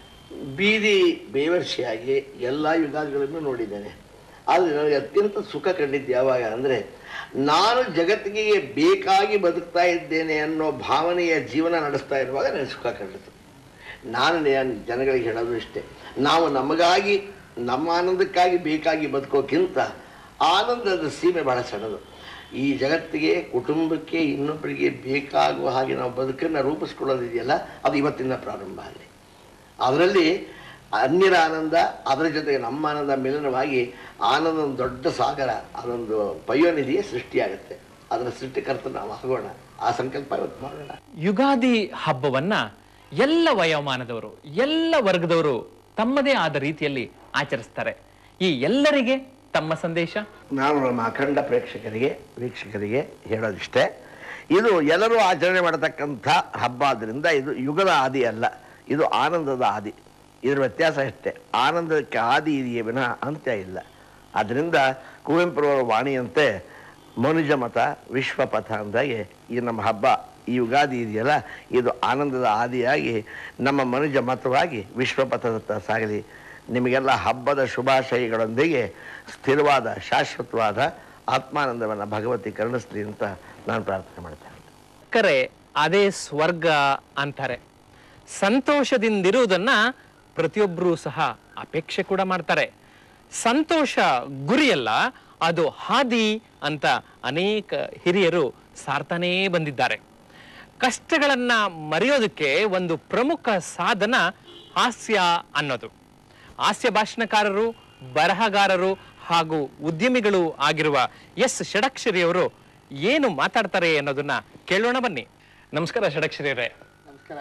ಬೀದಿ ಬೇವರ್ಷಿಯಾಗಿ ಎಲ್ಲ ಯುಗಾದಿಗಳನ್ನು ನೋಡಿದ್ದೇನೆ. ಆದರೆ ನನಗೆ ಅತ್ಯಂತ ಸುಖ ಕಂಡಿದ್ದು ಯಾವಾಗ ಅಂದರೆ, ನಾನು ಜಗತ್ತಿಗೆ ಬೇಕಾಗಿ ಬದುಕ್ತಾ ಇದ್ದೇನೆ ಅನ್ನೋ ಭಾವನೆಯ ಜೀವನ ನಡೆಸ್ತಾ ಇರುವಾಗ ನನಗೆ ಸುಖ ಕಂಡಿತು. ನಾನು ಜನಗಳಿಗೆ ಹೇಳೋದು ಇಷ್ಟೇ, ನಾವು ನಮಗಾಗಿ, ನಮ್ಮ ಆನಂದಕ್ಕಾಗಿ ಬೇಕಾಗಿ ಬದುಕೋಕ್ಕಿಂತ ಆನಂದದ ಸೀಮೆ ಬಹಳ ಸಣ್ಣದು. ಈ ಜಗತ್ತಿಗೆ ಕುಟುಂಬಕ್ಕೆ ಇನ್ನೊಬ್ಬರಿಗೆ ಬೇಕಾಗುವ ಹಾಗೆ ನಾವು ಬದುಕನ್ನು ರೂಪಿಸ್ಕೊಳ್ಳೋದಿದೆಯಲ್ಲ ಅದು ಇವತ್ತಿನ ಪ್ರಾರಂಭ ಆಗಲಿ. ಅದರಲ್ಲಿ ಅನ್ಯರ ಆನಂದ ಅದರ ಜೊತೆಗೆ ನಮ್ಮ ಆನಂದ ಮಿಲನವಾಗಿ ಆನಂದ ಒಂದು ದೊಡ್ಡ ಸಾಗರ, ಅದೊಂದು ಪಯೋನಿಧಿಯೇ ಸೃಷ್ಟಿಯಾಗುತ್ತೆ. ಅದರ ಸೃಷ್ಟಿಕರ್ತ ನಾವು ಆಗೋಣ, ಆ ಸಂಕಲ್ಪ ಇವತ್ತು ಮಾಡೋಣ. ಯುಗಾದಿ ಹಬ್ಬವನ್ನ ಎಲ್ಲ ವಯೋಮಾನದವರು ಎಲ್ಲ ವರ್ಗದವರು ತಮ್ಮದೇ ಆದ ರೀತಿಯಲ್ಲಿ ಆಚರಿಸ್ತಾರೆ. ಈ ಎಲ್ಲರಿಗೆ ತಮ್ಮ ಸಂದೇಶ ನಾನು ನಮ್ಮ ಅಖಂಡ ಪ್ರೇಕ್ಷಕರಿಗೆ ವೀಕ್ಷಕರಿಗೆ ಹೇಳೋದಿಷ್ಟೇ, ಇದು ಎಲ್ಲರೂ ಆಚರಣೆ ಮಾಡತಕ್ಕಂಥ ಹಬ್ಬ ಆದ್ದರಿಂದ ಇದು ಯುಗದ ಆದಿ ಅಲ್ಲ, ಇದು ಆನಂದದ ಆದಿ. ಇದರ ವ್ಯತ್ಯಾಸ ಅಷ್ಟೇ, ಆನಂದಕ್ಕೆ ಆದಿ ಇದೆಯೇ ವಿನಃ ಅಂತ್ಯ ಇಲ್ಲ. ಆದ್ದರಿಂದ ಕುವೆಂಪುರವರ ವಾಣಿಯಂತೆ ಮನುಜ ಮತ ವಿಶ್ವಪಥ ಅಂದಾಗೆ ಈ ನಮ್ಮ ಹಬ್ಬ ಈ ಯುಗಾದಿ ಇದೆಯಲ್ಲ ಇದು ಆನಂದದ ಆದಿಯಾಗಿ ನಮ್ಮ ಮನುಜ ಮತವಾಗಿ ವಿಶ್ವಪಥದತ್ತ ಸಾಗಲಿ. ನಿಮಗೆಲ್ಲ ಹಬ್ಬದ ಶುಭಾಶಯಗಳೊಂದಿಗೆ ಸ್ಥಿರವಾದ ಶಾಶ್ವತವಾದ ಆತ್ಮಾನಂದವನ್ನು ಭಗವತಿ ಕರುಣಿಸ್ಲಿ ಅಂತ ನಾನು ಪ್ರಾರ್ಥನೆ ಮಾಡ್ತೇನೆ. ಕರೆ ಅದೇ ಸ್ವರ್ಗ ಅಂತಾರೆ. ಸಂತೋಷದಿಂದಿರುವುದನ್ನ ಪ್ರತಿಯೊಬ್ಬರೂ ಸಹ ಅಪೇಕ್ಷೆ ಕೂಡ ಮಾಡ್ತಾರೆ. ಸಂತೋಷ ಗುರಿಯಲ್ಲ, ಅದು ಹಾದಿ ಅಂತ ಅನೇಕ ಹಿರಿಯರು ಸಾರ್ತಾನೇ ಬಂದಿದ್ದಾರೆ. ಕಷ್ಟಗಳನ್ನ ಮರೆಯೋದಕ್ಕೆ ಒಂದು ಪ್ರಮುಖ ಸಾಧನ ಹಾಸ್ಯ ಅನ್ನೋದು. ಹಾಸ್ಯ ಭಾಷಣಕಾರರು, ಬರಹಗಾರರು ಹಾಗೂ ಉದ್ಯಮಿಗಳು ಆಗಿರುವ ಎಸ್ ಷಡಕ್ಷರಿ ಅವರು ಏನು ಮಾತಾಡ್ತಾರೆ ಅನ್ನೋದನ್ನ ಕೇಳೋಣ ಬನ್ನಿ. ನಮಸ್ಕಾರ ಷಡಕ್ಷರಿ ಅವರೇ. ನಮಸ್ಕಾರ.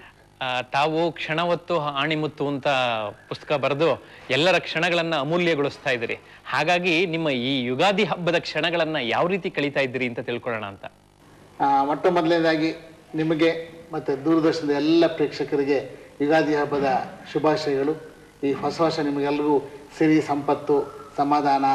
ತಾವು ಕ್ಷಣವತ್ತು ಆಣಿಮುತ್ತು ಅಂತ ಪುಸ್ತಕ ಬರೆದು ಎಲ್ಲರ ಕ್ಷಣಗಳನ್ನ ಅಮೂಲ್ಯಗೊಳಿಸ್ತಾ ಇದ್ದೀರಿ. ಹಾಗಾಗಿ ನಿಮ್ಮ ಈ ಯುಗಾದಿ ಹಬ್ಬದ ಕ್ಷಣಗಳನ್ನ ಯಾವ ರೀತಿ ಕಳೀತಾ ಇದ್ದೀರಿ ಅಂತ ತಿಳ್ಕೊಳ್ಳೋಣ ಅಂತ. ಮೊಟ್ಟ ಮೊದಲನೇದಾಗಿ ನಿಮಗೆ ಮತ್ತು ದೂರದರ್ಶನದ ಎಲ್ಲ ಪ್ರೇಕ್ಷಕರಿಗೆ ಯುಗಾದಿ ಹಬ್ಬದ ಶುಭಾಶಯಗಳು. ಈ ಹೊಸ ವರ್ಷ ನಿಮಗೆಲ್ಲರಿಗೂ ಸಿರಿ, ಸಂಪತ್ತು, ಸಮಾಧಾನ,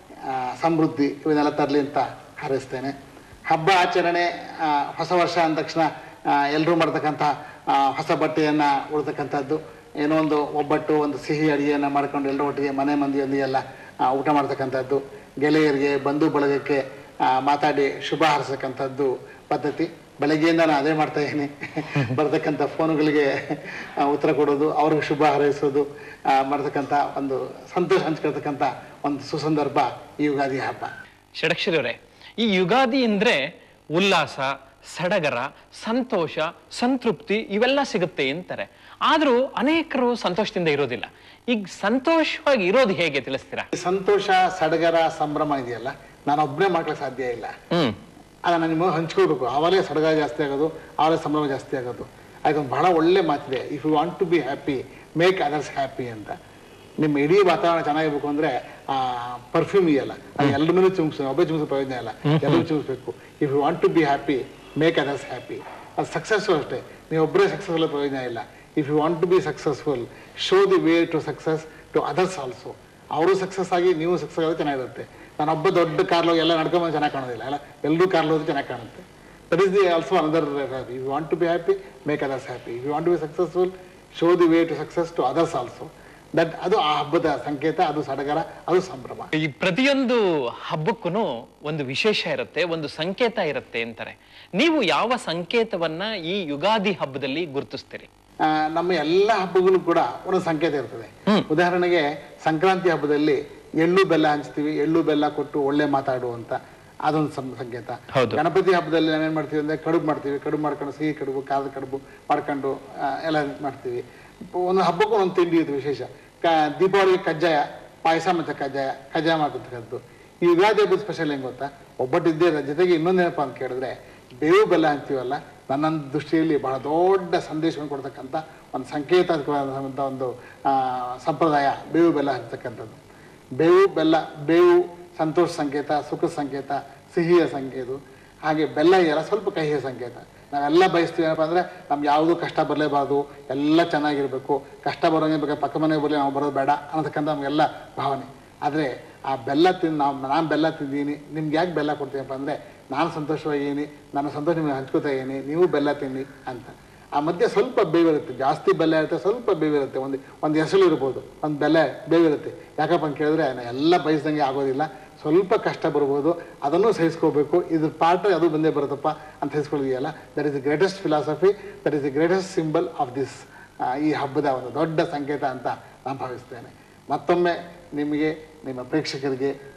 ಸಮೃದ್ಧಿ ಇವನ್ನೆಲ್ಲ ತರಲಿ ಅಂತ ಹಾರೈಸ್ತೇನೆ. ಹಬ್ಬ ಆಚರಣೆ ಹೊಸ ವರ್ಷ ಅಂದ ತಕ್ಷಣ ಎಲ್ಲರೂ ಮಾಡ್ತಕ್ಕಂಥ ಹೊಸ ಬಟ್ಟೆಯನ್ನು ಉಡ್ತಕ್ಕಂಥದ್ದು, ಏನೋ ಒಂದು ಒಬ್ಬಟ್ಟು, ಒಂದು ಸಿಹಿ ಅಡುಗೆಯನ್ನು ಮಾಡ್ಕೊಂಡು ಎಲ್ಲರ ಒಟ್ಟಿಗೆ ಮನೆ ಮಂದಿಯೊಂದಿಗೆಲ್ಲ ಊಟ ಮಾಡ್ತಕ್ಕಂಥದ್ದು, ಗೆಳೆಯರಿಗೆ ಬಂಧು ಬಳಗಕ್ಕೆ ಮಾತಾಡಿ ಶುಭ ಹಾರಿಸತಕ್ಕಂಥದ್ದು ಪದ್ಧತಿ. ಬೆಳಗ್ಗೆಯಿಂದ ನಾನು ಅದೇ ಮಾಡ್ತಾ ಇದ್ದೀನಿ. ಬರ್ತಕ್ಕಂಥ ಫೋನುಗಳಿಗೆ ಉತ್ತರ ಕೊಡೋದು, ಅವ್ರಿಗೆ ಶುಭ ಹಾರೈಸೋದು ಮಾಡ್ತಕ್ಕಂಥ ಒಂದು ಸಂತೋಷ ಹಂಚ್ಕೊಳ್ತಕ್ಕಂಥ ಒಂದು ಸುಸಂದರ್ಭ ಈ ಯುಗಾದಿ ಹಬ್ಬ. ಷಡಕ್ಷರಿ ಅವರೇ, ಈ ಯುಗಾದಿ ಅಂದ್ರೆ ಉಲ್ಲಾಸ, ಸಡಗರ, ಸಂತೋಷ, ಸಂತೃಪ್ತಿ ಇವೆಲ್ಲ ಸಿಗುತ್ತೆ ಅಂತಾರೆ. ಆದ್ರೂ ಅನೇಕರು ಸಂತೋಷದಿಂದ ಇರೋದಿಲ್ಲ. ಈಗ ಸಂತೋಷವಾಗಿ ಇರೋದು ಹೇಗೆ ತಿಳಿಸ್ತೀರಾ? ಸಂತೋಷ, ಸಡಗರ, ಸಂಭ್ರಮ ಇದೆಯಲ್ಲ, ನಾನು ಒಬ್ಬನೇ ಮಾಡ್ಲಿಕ್ಕೆ ಸಾಧ್ಯ ಇಲ್ಲ. ಹ್ಮ್ ಅದನ್ನ ನಿಮಗೆ ಹಂಚ್ಕೋಬೇಕು. ಆವಾಗಲೇ ಸಡಗರ ಜಾಸ್ತಿ ಆಗೋದು, ಆವಾಗಲೇ ಸಂಭ್ರಮ ಜಾಸ್ತಿ ಆಗೋದು. ಅದೊಂದು ಬಹಳ ಒಳ್ಳೆ ಮಾತಿದೆ, if you want to be happy make others happy ಅಂತ. ನಿಮ್ಮ ಇಡೀ ವಾತಾವರಣ ಚೆನ್ನಾಗಿರ್ಬೇಕು ಅಂದ್ರೆ ಆ ಪರ್ಫ್ಯೂಮ್ ಇದೆಯಲ್ಲ, ಅದು ಎಲ್ಲರ ಮೇಲೆ ಚುಮ್ಸ, ಒಬ್ಬೇ ಚುಮ್ಸೋ ಪ್ರಯೋಜನ ಇಲ್ಲ, ಎಲ್ಲರೂ ಚುಮ್ಸ್ಬೇಕು. If you want to be happy make others happy. ಅದು ಸಕ್ಸಸ್ಫುಲ್ ಅಷ್ಟೇ, ನೀವು ಒಬ್ಬರೇ ಸಕ್ಸಸ್ಫುಲ್ ಪ್ರಯೋಜನ ಇಲ್ಲ. If you want to be successful show the way to success to others also. ಅವರು ಸಕ್ಸಸ್ ಆಗಿ ನೀವು ಸಕ್ಸಸ್ ಆಗೋದು ಚೆನ್ನಾಗಿರುತ್ತೆ. ನಾನೊಬ್ಬ ದೊಡ್ಡ ಕಾರ್ಲೋಗಿ ಎಲ್ಲ ನಡ್ಕೊಂಬಂದು ಚೆನ್ನಾಗಿ ಕಾಣೋದಿಲ್ಲ ಅಲ್ಲ, ಎಲ್ಲರೂ ಕಾರ್ಲೋದು ಚೆನ್ನಾಗಿ ಕಾಣುತ್ತೆ. That is the also another. If you want to be happy make others happy. If you want to be successful show the way to success to others also. That ಅದು ಆ ಹಬ್ಬದ ಸಂಕೇತ, ಅದು ಸಡಗರ, ಅದು ಸಂಭ್ರಮ. ಈ ಪ್ರತಿಯೊಂದು ಹಬ್ಬಕ್ಕೂ ಒಂದು ವಿಶೇಷ ಇರುತ್ತೆ, ಒಂದು ಸಂಕೇತ ಇರುತ್ತೆ ಅಂತಾರೆ. ನೀವು ಯಾವ ಸಂಕೇತವನ್ನ ಈ ಯುಗಾದಿ ಹಬ್ಬದಲ್ಲಿ ಗುರುತಿಸ್ತೀರಿ? ನಮ್ಮ ಎಲ್ಲ ಹಬ್ಬಗಳು ಕೂಡ ಒಂದೊಂದು ಸಂಕೇತ ಇರ್ತದೆ. ಉದಾಹರಣೆಗೆ ಸಂಕ್ರಾಂತಿ ಹಬ್ಬದಲ್ಲಿ ಎಳ್ಳು ಬೆಲ್ಲ ಹಂಚ್ತೀವಿ, ಎಳ್ಳು ಬೆಲ್ಲ ಕೊಟ್ಟು ಒಳ್ಳೆ ಮಾತಾಡುವಂತ ಅದೊಂದು ಸಂಕೇತ. ಗಣಪತಿ ಹಬ್ಬದಲ್ಲಿ ನಾವೇನ್ ಮಾಡ್ತೀವಿ ಅಂದ್ರೆ ಕಡುಬು ಮಾಡ್ತೀವಿ, ಕಡುಬು ಮಾಡ್ಕೊಂಡು ಸಿಹಿ ಕಡುಬು, ಖಾರದ ಕಡುಬು ಮಾಡ್ಕೊಂಡು ಎಲ್ಲ ಮಾಡ್ತೀವಿ. ಒಂದು ಹಬ್ಬಕ್ಕೂ ಒಂದು ತಿಂಡಿ ಇದು ವಿಶೇಷ. ದೀಪಾವಳಿಗೆ ಕಜ್ಜಾಯ, ಪಾಯಸ ಮತ್ತೆ ಕಜ್ಜಾಯ, ಕಜ್ಜಾಯ ಮಾಡ್ತಕ್ಕಂಥದ್ದು. ಈ ಯುಗಾದಿ ಹಬ್ಬದ ಸ್ಪೆಷಲ್ ಹೆಂಗ್ ಗೊತ್ತಾ, ಒಬ್ಬಟ್ಟಿದ್ದೇ ಜೊತೆಗೆ ಇನ್ನೊಂದೇನಪ್ಪ ಅಂತ ಕೇಳಿದ್ರೆ ಬೇವು ಬೆಲ್ಲ ಅಂತೀವಲ್ಲ, ನನ್ನ ದೃಷ್ಟಿಯಲ್ಲಿ ಬಹಳ ದೊಡ್ಡ ಸಂದೇಶವನ್ನು ಕೊಡ್ತಕ್ಕಂಥ ಒಂದು ಸಂಕೇತ ಒಂದು ಸಂಪ್ರದಾಯ ಬೇವು ಬೆಲ್ಲ ಹಂಚತಕ್ಕಂಥದ್ದು. ಬೇವು ಬೆಲ್ಲ, ಬೇವು ಸಂತೋಷ ಸಂಕೇತ, ಸುಖ ಸಂಕೇತ, ಸಿಹಿಯ ಸಂಕೇತ. ಹಾಗೆ ಬೆಲ್ಲ ಇದೆಯಲ್ಲ ಸ್ವಲ್ಪ ಕಹಿಯ ಸಂಕೇತ. ನಾವೆಲ್ಲ ಬಯಸ್ತೀವಿ ಏನಪ್ಪ ಅಂದರೆ ನಮ್ಗೆ ಯಾವುದೂ ಕಷ್ಟ ಬರಲೇಬಾರ್ದು, ಎಲ್ಲ ಚೆನ್ನಾಗಿರಬೇಕು, ಕಷ್ಟ ಬರೋಂಗೆ ಬೇಕಾದ್ರೆ ಪಕ್ಕ ಮನೆಗೆ ಬರಲಿ, ನಾವು ಬರೋದು ಬೇಡ ಅನ್ನತಕ್ಕಂಥ ನಮಗೆಲ್ಲ ಭಾವನೆ. ಆದರೆ ಆ ಬೆಲ್ಲ ತಿಂದು ನಾವು ನಾನು ಬೆಲ್ಲ ತಿಂದೀನಿ, ನಿಮ್ಗೆ ಯಾಕೆ ಬೆಲ್ಲ ಕೊಡ್ತೀನಪ್ಪ ಅಂದರೆ ನಾನು ಸಂತೋಷವಾಗಿದ್ದೀನಿ, ನನ್ನ ಸಂತೋಷ ನಿಮಗೆ ಹಂಚ್ಕೋತಾ ಇದ್ದೀನಿ, ನೀವು ಬೆಲ್ಲ ತಿನ್ನಿ ಅಂತ. ಆ ಮಧ್ಯೆ ಸ್ವಲ್ಪ ಬೇವಿರುತ್ತೆ, ಜಾಸ್ತಿ ಬೆಲ್ಲ ಇರುತ್ತೆ, ಸ್ವಲ್ಪ ಬೇವಿರುತ್ತೆ, ಒಂದು ಒಂದು ಎಸಳು ಇರ್ಬೋದು, ಒಂದು ಬೆಲ್ಲ ಬೇವಿರುತ್ತೆ. ಯಾಕಪ್ಪ ಅಂತ ಕೇಳಿದ್ರೆ ಎಲ್ಲ ಬಯಸ್ದಂಗೆ ಆಗೋದಿಲ್ಲ, ಸ್ವಲ್ಪ ಕಷ್ಟ ಬರ್ಬೋದು, ಅದನ್ನು ಸಹಿಸ್ಕೋಬೇಕು. ಇದ್ರ ಪಾಠ ಅದು ಬಂದೇ ಬರುತ್ತಪ್ಪ ಅಂತ ಸಹಿಸ್ಕೊಳ್ಳೋದಿದೆಯಲ್ಲ, that is the greatest philosophy, that is the greatest symbol of this. ಈ ಹಬ್ಬದ ಒಂದು ದೊಡ್ಡ ಸಂಕೇತ ಅಂತ ನಾನು ಭಾವಿಸ್ತೇನೆ. ಮತ್ತೊಮ್ಮೆ ನಿಮಗೆ, ನಿಮ್ಮ ಪ್ರೇಕ್ಷಕರಿಗೆ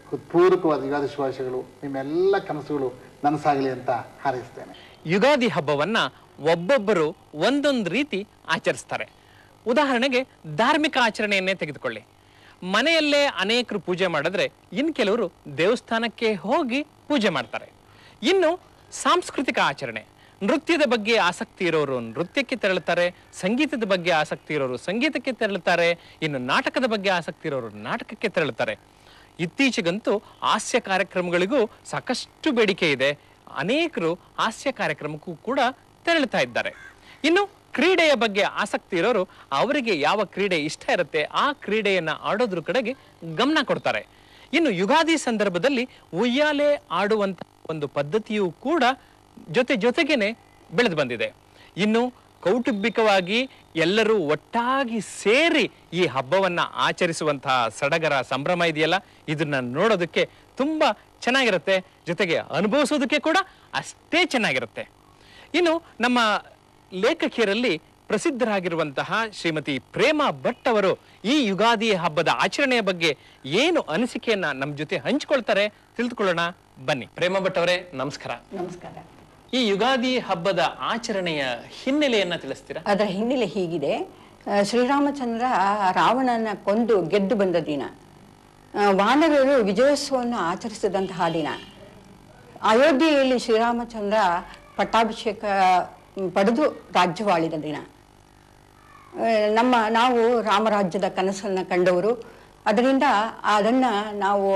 ಹೃತ್ಪೂರ್ವಕವಾದ ಯುಗಾದಿ ಶುಭಾಶಯಗಳು. ನಿಮ್ಮೆಲ್ಲ ಕನಸುಗಳು ನನಸಾಗಲಿ ಅಂತ ಹಾರೈಸ್ತೇನೆ. ಯುಗಾದಿ ಹಬ್ಬವನ್ನ ಒಬ್ಬೊಬ್ಬರು ಒಂದೊಂದು ರೀತಿ ಆಚರಿಸ್ತಾರೆ. ಉದಾಹರಣೆಗೆ ಧಾರ್ಮಿಕ ಆಚರಣೆಯನ್ನೇ ತೆಗೆದುಕೊಳ್ಳಿ. ಮನೆಯಲ್ಲೇ ಅನೇಕರು ಪೂಜೆ ಮಾಡಿದ್ರೆ ಇನ್ನು ಕೆಲವರು ದೇವಸ್ಥಾನಕ್ಕೆ ಹೋಗಿ ಪೂಜೆ ಮಾಡ್ತಾರೆ. ಇನ್ನು ಸಾಂಸ್ಕೃತಿಕ ಆಚರಣೆ, ನೃತ್ಯದ ಬಗ್ಗೆ ಆಸಕ್ತಿ ಇರೋರು ನೃತ್ಯಕ್ಕೆ ತೆರಳುತ್ತಾರೆ, ಸಂಗೀತದ ಬಗ್ಗೆ ಆಸಕ್ತಿ ಇರೋರು ಸಂಗೀತಕ್ಕೆ ತೆರಳುತ್ತಾರೆ, ಇನ್ನು ನಾಟಕದ ಬಗ್ಗೆ ಆಸಕ್ತಿ ಇರೋರು ನಾಟಕಕ್ಕೆ ತೆರಳುತ್ತಾರೆ. ಇತ್ತೀಚೆಗಂತೂ ಹಾಸ್ಯ ಕಾರ್ಯಕ್ರಮಗಳಿಗೂ ಸಾಕಷ್ಟು ಬೇಡಿಕೆ ಇದೆ. ಅನೇಕರು ಹಾಸ್ಯ ಕಾರ್ಯಕ್ರಮಕ್ಕೂ ಕೂಡ ತೆರಳುತ್ತಾ ಇದ್ದಾರೆ. ಇನ್ನು ಕ್ರೀಡೆಯ ಬಗ್ಗೆ ಆಸಕ್ತಿ ಇರೋರು ಅವರಿಗೆ ಯಾವ ಕ್ರೀಡೆ ಇಷ್ಟ ಇರುತ್ತೆ ಆ ಕ್ರೀಡೆಯನ್ನ ಆಡೋದ್ರ ಕಡೆಗೆ ಗಮನ ಕೊಡ್ತಾರೆ. ಇನ್ನು ಯುಗಾದಿ ಸಂದರ್ಭದಲ್ಲಿ ಉಯ್ಯಾಲೆ ಆಡುವಂತ ಒಂದು ಪದ್ಧತಿಯೂ ಕೂಡ ಜೊತೆ ಜೊತೆಗೇನೆ ಬೆಳೆದು ಬಂದಿದೆ. ಇನ್ನು ಕೌಟುಂಬಿಕವಾಗಿ ಎಲ್ಲರೂ ಒಟ್ಟಾಗಿ ಸೇರಿ ಈ ಹಬ್ಬವನ್ನ ಆಚರಿಸುವಂತಹ ಸಡಗರ ಸಂಭ್ರಮ ಇದೆಯಲ್ಲ, ಇದನ್ನ ನೋಡೋದಕ್ಕೆ ತುಂಬಾ ಚೆನ್ನಾಗಿರುತ್ತೆ, ಜೊತೆಗೆ ಅನುಭವಿಸೋದಕ್ಕೆ ಕೂಡ ಅಷ್ಟೇ ಚೆನ್ನಾಗಿರುತ್ತೆ. ಇನ್ನು ನಮ್ಮ ಲೇಖಕಿಯರಲ್ಲಿ ಪ್ರಸಿದ್ಧರಾಗಿರುವಂತಹ ಶ್ರೀಮತಿ ಪ್ರೇಮಾ ಭಟ್ ಅವರು ಈ ಯುಗಾದಿ ಹಬ್ಬದ ಆಚರಣೆಯ ಬಗ್ಗೆ ಏನು ಅನಿಸಿಕೆಯನ್ನ ನಮ್ಮ ಜೊತೆ ಹಂಚಿಕೊಳ್ತಾರೆ, ತಿಳಿದುಕೊಳ್ಳೋಣ ಬನ್ನಿ. ಪ್ರೇಮಾ ಭಟ್ ಅವರೇ, ನಮಸ್ಕಾರ. ನಮಸ್ಕಾರ. ಈ ಯುಗಾದಿ ಹಬ್ಬದ ಆಚರಣೆಯ ಹಿನ್ನೆಲೆಯನ್ನ ತಿಳಿಸ್ತೀರಾ? ಅದರ ಹಿನ್ನೆಲೆ ಹೀಗಿದೆ. ಶ್ರೀರಾಮಚಂದ್ರ ರಾವಣನ ಕೊಂದು ಗೆದ್ದು ಬಂದ ದಿನ, ವಾನರರು ವಿಜಯೋತ್ಸವವನ್ನು ಆಚರಿಸಿದಂತಹ ದಿನ, ಅಯೋಧ್ಯೆಯಲ್ಲಿ ಶ್ರೀರಾಮಚಂದ್ರ ಪಟ್ಟಾಭಿಷೇಕ ಪಡೆದು ರಾಜ್ಯವಾಳಿದ ದಿನ. ನಮ್ಮ ನಾವು ರಾಮರಾಜ್ಯದ ಕನಸನ್ನು ಕಂಡವರು, ಅದರಿಂದ ಅದನ್ನು ನಾವು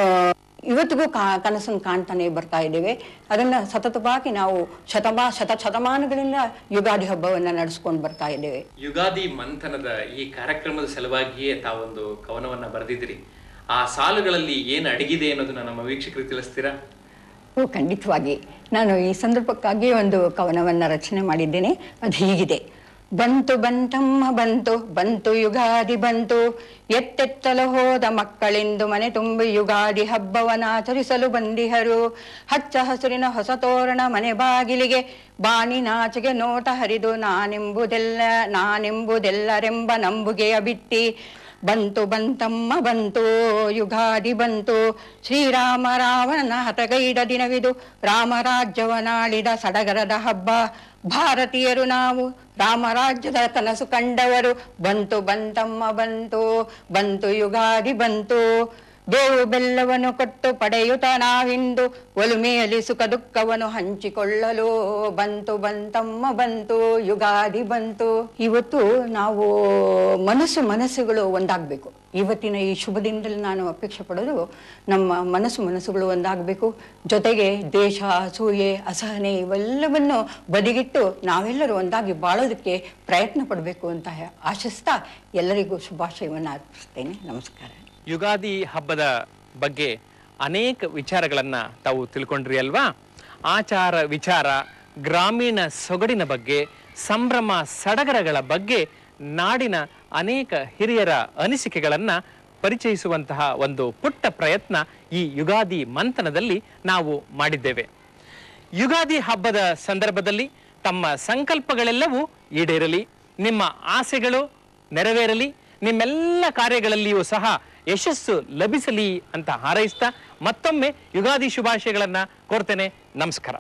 ಇವತ್ತಿಗೂ ಕಾ ಕನಸನ್ನು ಕಾಣ್ತಾನೆ ಬರ್ತಾ ಇದ್ದೇವೆ. ಅದನ್ನು ಸತತವಾಗಿ ನಾವು ಶತಮಾ ಶತ ಶತಮಾನಗಳಿಂದ ಯುಗಾದಿ ಹಬ್ಬವನ್ನು ನಡೆಸ್ಕೊಂಡು ಬರ್ತಾ ಇದ್ದೇವೆ. ಯುಗಾದಿ ಮಂಥನದ ಈ ಕಾರ್ಯಕ್ರಮದ ಸಲುವಾಗಿಯೇ ತಾವೊಂದು ಕವನವನ್ನ ಬರೆದಿದ್ದೀರಿ. ಆ ಸಾಲುಗಳಲ್ಲಿ ಏನು ಅಡಗಿದೆ ಅನ್ನೋದನ್ನ ನಮ್ಮ ವೀಕ್ಷಕರಿಗೆ ತಿಳಿಸ್ತೀರಾ? ಓ, ಖಂಡಿತವಾಗಿ. ನಾನು ಈ ಸಂದರ್ಭಕ್ಕಾಗಿ ಒಂದು ಕವನವನ್ನು ರಚನೆ ಮಾಡಿದ್ದೇನೆ. ಅದು ಹೀಗಿದೆ. ಬಂತು ಬಂತಮ್ಮ ಬಂತು, ಬಂತು ಯುಗಾದಿ ಬಂತು, ಎತ್ತೆತ್ತಲು ಹೋದ ಮಕ್ಕಳೆಂದು ಮನೆ ತುಂಬಿ ಯುಗಾದಿ ಹಬ್ಬವನ್ನಾಚರಿಸಲು ಬಂದಿಹರು. ಹಚ್ಚ ಹಸುರಿನ ಹೊಸ ತೋರಣ ಮನೆ ಬಾಗಿಲಿಗೆ, ಬಾನಿ ನಾಚಿಗೆ ನೋಟ ಹರಿದು ನಾನೆಂಬುದೆಲ್ಲ ನಾನೆಂಬುದೆಲ್ಲರೆಂಬ ನಂಬುಗೆಯ ಬಿಟ್ಟಿ. ಬಂತು ಬಂತಮ್ಮ ಬಂತು ಯುಗಾದಿ ಬಂತು, ಶ್ರೀರಾಮ ರಾವಣನ ಹತಗೈದ ದಿನವಿದು, ರಾಮರಾಜ್ಯವನಾಳಿದ ಸಡಗರದ ಹಬ್ಬ. ಭಾರತೀಯರು ನಾವು ರಾಮರಾಜ್ಯದ ಕನಸು ಕಂಡವರು. ಬಂತು ಬಂತಮ್ಮ ಬಂತು, ಬಂತು ಯುಗಾದಿ ಬಂತು, ಬೇವು ಬೆಲ್ಲವನ್ನು ಕೊಟ್ಟು ಪಡೆಯುತ್ತ ನಾವಿಂದು, ಒಲುಮೆಯಲ್ಲಿ ಸುಖ ದುಃಖವನ್ನು ಹಂಚಿಕೊಳ್ಳಲು. ಬಂತು ಬಂತಮ್ಮ ಬಂತು ಯುಗಾದಿ ಬಂತು. ಇವತ್ತು ನಾವು ಮನಸ್ಸು ಮನಸ್ಸುಗಳು ಒಂದಾಗಬೇಕು. ಇವತ್ತಿನ ಈ ಶುಭ ದಿನದಲ್ಲಿ ನಾನು ಅಪೇಕ್ಷೆ ಪಡೋದು ನಮ್ಮ ಮನಸ್ಸು ಮನಸ್ಸುಗಳು ಒಂದಾಗಬೇಕು. ಜೊತೆಗೆ ದೇಶ, ಅಸೂಯೆ, ಅಸಹನೆ ಇವೆಲ್ಲವನ್ನು ಬದಿಗಿಟ್ಟು ನಾವೆಲ್ಲರೂ ಒಂದಾಗಿ ಬಾಳೋದಕ್ಕೆ ಪ್ರಯತ್ನ ಪಡಬೇಕು ಅಂತ ಆಶಿಸ್ತಾ ಎಲ್ಲರಿಗೂ ಶುಭಾಶಯವನ್ನು ಅರ್ಪಿಸ್ತೇನೆ. ನಮಸ್ಕಾರ. ಯುಗಾದಿ ಹಬ್ಬದ ಬಗ್ಗೆ ಅನೇಕ ವಿಚಾರಗಳನ್ನ ತಾವು ತಿಳ್ಕೊಂಡ್ರಿ ಅಲ್ವಾ? ಆಚಾರ ವಿಚಾರ, ಗ್ರಾಮೀಣ ಸೊಗಡಿನ ಬಗ್ಗೆ, ಸಂಭ್ರಮ ಸಡಗರಗಳ ಬಗ್ಗೆ ನಾಡಿನ ಅನೇಕ ಹಿರಿಯರ ಅನಿಸಿಕೆಗಳನ್ನ ಪರಿಚಯಿಸುವಂತಹ ಒಂದು ಪುಟ್ಟ ಪ್ರಯತ್ನ ಈ ಯುಗಾದಿ ಮಂಥನದಲ್ಲಿ ನಾವು ಮಾಡಿದ್ದೇವೆ. ಯುಗಾದಿ ಹಬ್ಬದ ಸಂದರ್ಭದಲ್ಲಿ ತಮ್ಮ ಸಂಕಲ್ಪಗಳೆಲ್ಲವೂ ಈಡೇರಲಿ, ನಿಮ್ಮ ಆಸೆಗಳು ನೆರವೇರಲಿ, ನಿಮ್ಮೆಲ್ಲ ಕಾರ್ಯಗಳಲ್ಲಿಯೂ ಸಹ ಯಶಸ್ಸು ಲಭಿಸಲಿ ಅಂತ ಹಾರೈಸ್ತಾ ಮತ್ತೊಮ್ಮೆ ಯುಗಾದಿ ಶುಭಾಶಯಗಳನ್ನ ಕೋರ್ತೇನೆ. ನಮಸ್ಕಾರ.